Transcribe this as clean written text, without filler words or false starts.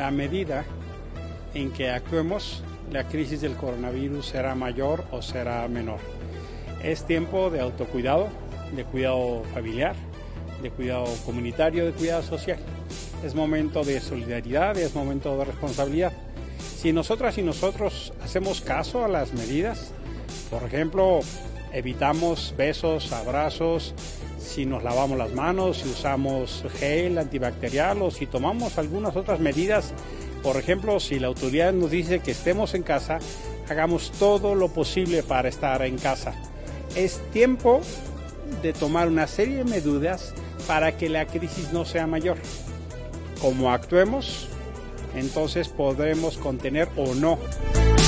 la medida en que actuemos, la crisis del coronavirus será mayor o será menor. Es tiempo de autocuidado, de cuidado familiar, de cuidado comunitario, de cuidado social. Es momento de solidaridad, es momento de responsabilidad. Si nosotras y nosotros hacemos caso a las medidas, por ejemplo, evitamos besos, abrazos, si nos lavamos las manos, si usamos gel antibacterial o si tomamos algunas otras medidas, por ejemplo, si la autoridad nos dice que estemos en casa, hagamos todo lo posible para estar en casa. Es tiempo de tomar una serie de medidas para que la crisis no sea mayor. Como actuemos, entonces podremos contener o no